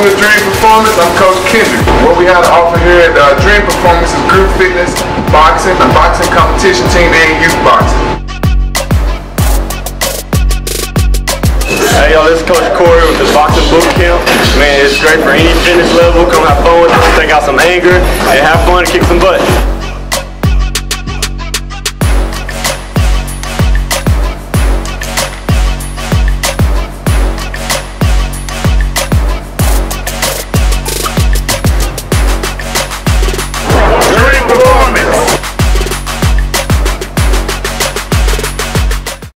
Welcome to Dream Performance. I'm Coach Kendrick. What we have to offer here at Dream Performance is group fitness, boxing, a boxing competition team, and youth boxing. Hey, yo, this is Coach Corey with the Boxing Boot Camp. Man, it's great for any fitness level. Come have fun with us, take out some anger, and have fun and kick some butt.